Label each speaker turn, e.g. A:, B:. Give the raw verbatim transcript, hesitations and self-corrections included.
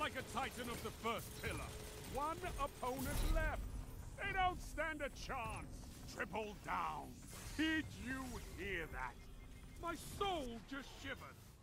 A: like a titan of the first pillar. One opponent left. They don't stand a chance. Triple down. Did you hear that? My soul just shivered.